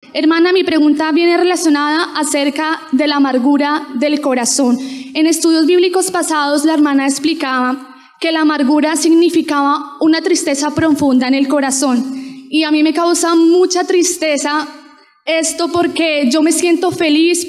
Hermana, mi pregunta viene relacionada acerca de la amargura del corazón. En estudios bíblicos pasados, la hermana explicaba que la amargura significaba una tristeza profunda en el corazón. Y a mí me causa mucha tristeza esto porque yo me siento feliz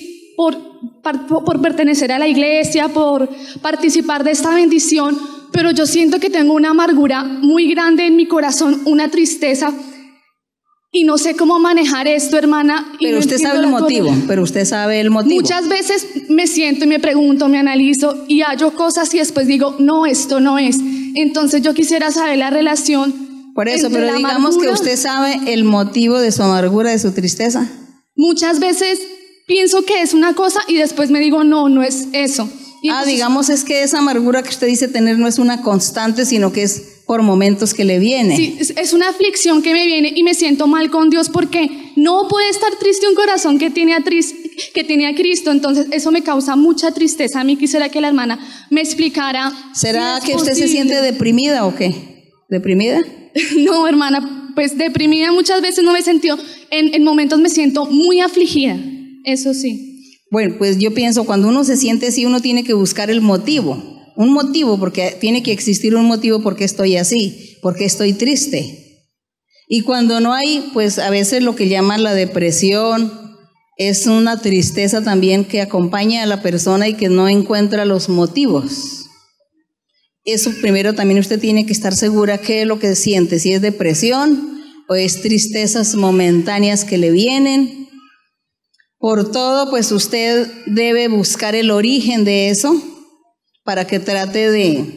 por pertenecer a la iglesia, por participar de esta bendición, pero yo siento que tengo una amargura muy grande en mi corazón, una tristeza. Y no sé cómo manejar esto, hermana. Pero usted sabe el motivo, Muchas veces me siento y me pregunto, me analizo y hallo cosas y después digo, no, esto no es. Entonces yo quisiera saber la relación. Por eso, pero digamos que usted sabe el motivo de su amargura, de su tristeza. Muchas veces pienso que es una cosa y después me digo, no, no es eso. Entonces, digamos es que esa amargura que usted dice tener no es una constante, sino que es por momentos que le viene. Sí, es una aflicción que me viene y me siento mal con Dios porque no puede estar triste un corazón que tiene a Cristo. Entonces eso me causa mucha tristeza. A mí quisiera que la hermana me explicara. ¿Será que usted se siente deprimida o qué? ¿Deprimida? No, hermana, pues deprimida muchas veces no me he sentido. En momentos me siento muy afligida, eso sí. Bueno, pues yo pienso, cuando uno se siente así, uno tiene que buscar el motivo. Un motivo, porque tiene que existir un motivo por qué estoy así, por qué estoy triste. Y cuando no hay, pues a veces lo que llaman la depresión es una tristeza también que acompaña a la persona y que no encuentra los motivos. Eso primero también usted tiene que estar segura qué es lo que siente, si es depresión o es tristezas momentáneas que le vienen. Por todo, pues usted debe buscar el origen de eso para que trate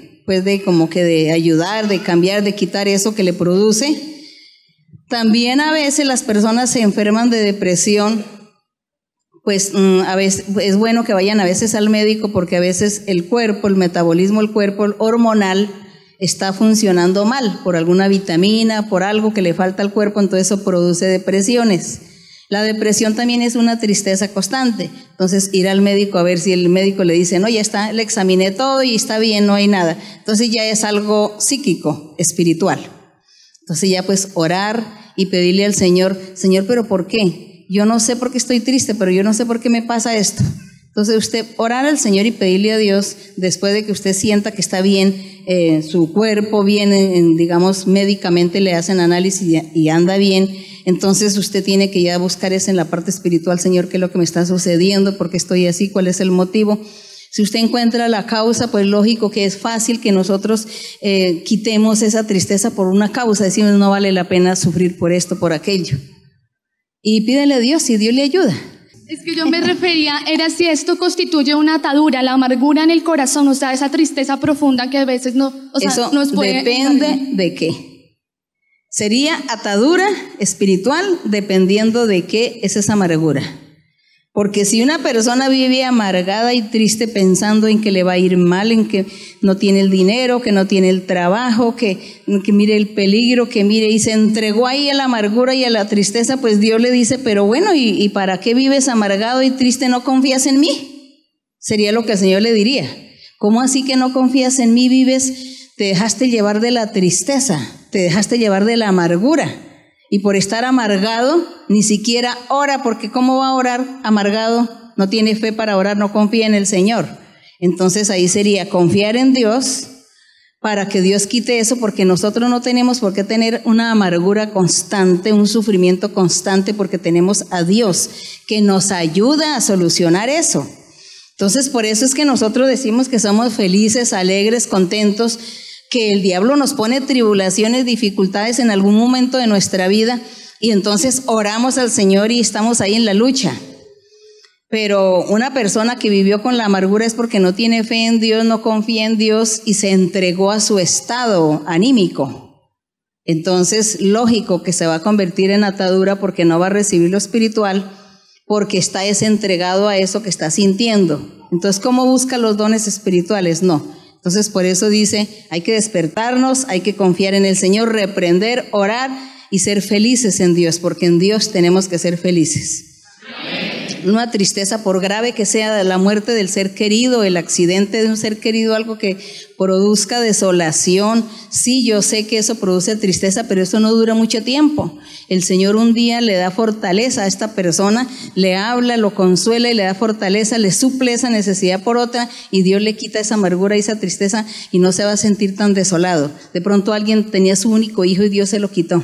de ayudar, de cambiar, de quitar eso que le produce. También a veces las personas se enferman de depresión, pues a veces es bueno que vayan a veces al médico porque a veces el cuerpo, el metabolismo, el cuerpo hormonal está funcionando mal por alguna vitamina, por algo que le falta al cuerpo, entonces eso produce depresiones. La depresión también es una tristeza constante, entonces ir al médico a ver si el médico le dice, no, ya está, le examiné todo y está bien, no hay nada. Entonces ya es algo psíquico, espiritual. Entonces ya pues orar y pedirle al Señor, Señor, ¿pero por qué? Yo no sé por qué estoy triste, pero yo no sé por qué me pasa esto. Entonces usted orar al Señor y pedirle a Dios, después de que usted sienta que está bien, su cuerpo bien, digamos, médicamente le hacen análisis y anda bien. Entonces usted tiene que ya buscar eso en la parte espiritual, Señor, qué es lo que me está sucediendo, por qué estoy así, cuál es el motivo. Si usted encuentra la causa, pues lógico que es fácil que nosotros quitemos esa tristeza por una causa, decimos no vale la pena sufrir por esto, por aquello. Y pídele a Dios y Dios le ayuda. Es que yo me refería, era si esto constituye una atadura, la amargura en el corazón, o sea, esa tristeza profunda que a veces no, o sea, eso nos puede... depende de qué. Sería atadura espiritual dependiendo de qué es esa amargura. Porque si una persona vive amargada y triste pensando en que le va a ir mal, en que no tiene el dinero, que no tiene el trabajo, que mire el peligro, que mire y se entregó ahí a la amargura y a la tristeza, pues Dios le dice, pero bueno, ¿y para qué vives amargado y triste? ¿No confías en mí? Sería lo que el Señor le diría. ¿Cómo así que no confías en mí? Te dejaste llevar de la tristeza, te dejaste llevar de la amargura. Y por estar amargado, ni siquiera ora, porque ¿cómo va a orar amargado? No tiene fe para orar, no confía en el Señor. Entonces ahí sería confiar en Dios para que Dios quite eso, porque nosotros no tenemos por qué tener una amargura constante, un sufrimiento constante, porque tenemos a Dios que nos ayuda a solucionar eso. Entonces por eso es que nosotros decimos que somos felices, alegres, contentos, que el diablo nos pone tribulaciones, dificultades en algún momento de nuestra vida y entonces oramos al Señor y estamos ahí en la lucha. Pero una persona que vivió con la amargura es porque no tiene fe en Dios, no confía en Dios y se entregó a su estado anímico. Entonces, lógico que se va a convertir en atadura porque no va a recibir lo espiritual, porque está desentregado a eso que está sintiendo. Entonces, ¿cómo busca los dones espirituales? No. Entonces, por eso dice, hay que despertarnos, hay que confiar en el Señor, reprender, orar y ser felices en Dios, porque en Dios tenemos que ser felices. Amén. Una tristeza, por grave que sea la muerte del ser querido, el accidente de un ser querido, algo que produzca desolación. Sí, yo sé que eso produce tristeza, pero eso no dura mucho tiempo. El Señor un día le da fortaleza a esta persona, le habla, lo consuela y le da fortaleza, le suple esa necesidad por otra, y Dios le quita esa amargura y esa tristeza y no se va a sentir tan desolado. De pronto alguien tenía su único hijo y Dios se lo quitó.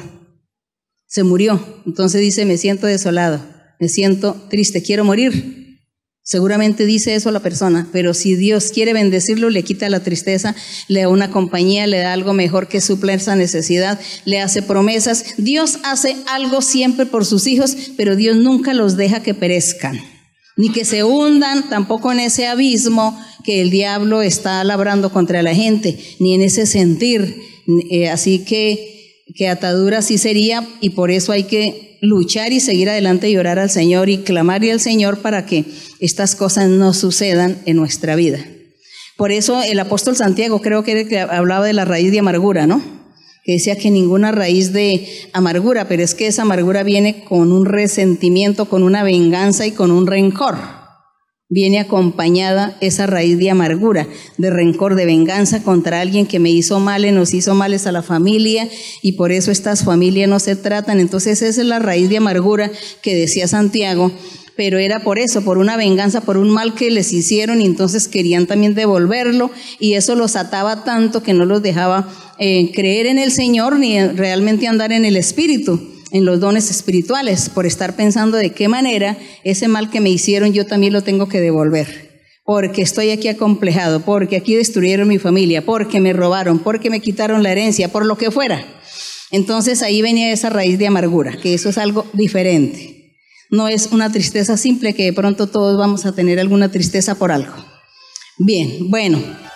Se murió. Entonces dice, me siento desolado, me siento triste, quiero morir. Seguramente dice eso la persona, pero si Dios quiere bendecirlo, le quita la tristeza, le da una compañía, le da algo mejor que supla esa necesidad, le hace promesas. Dios hace algo siempre por sus hijos, pero Dios nunca los deja que perezcan, ni que se hundan tampoco en ese abismo que el diablo está labrando contra la gente, ni en ese sentir. Así que atadura sí sería, y por eso hay que luchar y seguir adelante y orar al Señor y clamarle al Señor para que estas cosas no sucedan en nuestra vida. Por eso el apóstol Santiago, creo que era el que hablaba de la raíz de amargura, ¿no? Que decía que ninguna raíz de amargura, pero es que esa amargura viene con un resentimiento, con una venganza y con un rencor. Viene acompañada esa raíz de amargura, de rencor, de venganza contra alguien que me hizo mal, nos hizo males a la familia, y por eso estas familias no se tratan. Entonces esa es la raíz de amargura que decía Santiago, pero era por eso, por una venganza, por un mal que les hicieron, y entonces querían también devolverlo, y eso los ataba tanto que no los dejaba creer en el Señor ni realmente andar en el Espíritu, en los dones espirituales, por estar pensando de qué manera ese mal que me hicieron yo también lo tengo que devolver, porque estoy aquí acomplejado, porque aquí destruyeron mi familia, porque me robaron, porque me quitaron la herencia, por lo que fuera. Entonces ahí venía esa raíz de amargura, que eso es algo diferente. No es una tristeza simple que de pronto todos vamos a tener alguna tristeza por algo. Bien, bueno.